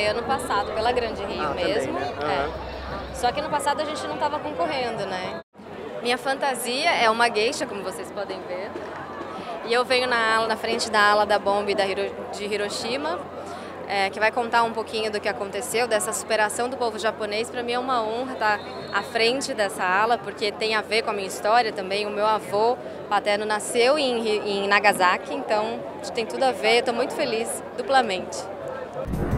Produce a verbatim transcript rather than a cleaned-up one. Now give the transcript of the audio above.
ano passado, pela Grande Rio ah, mesmo. Também, né? Uhum. É. Só que no passado a gente não estava concorrendo, né? Minha fantasia é uma geisha, como vocês podem ver. E eu venho na, ala, na frente da ala da bomba da Hiro, de Hiroshima, é, que vai contar um pouquinho do que aconteceu, dessa superação do povo japonês. Para mim é uma honra estar à frente dessa ala, porque tem a ver com a minha história também. O meu avô paterno nasceu em, em Nagasaki, então tem tudo a ver. Estou muito feliz, duplamente.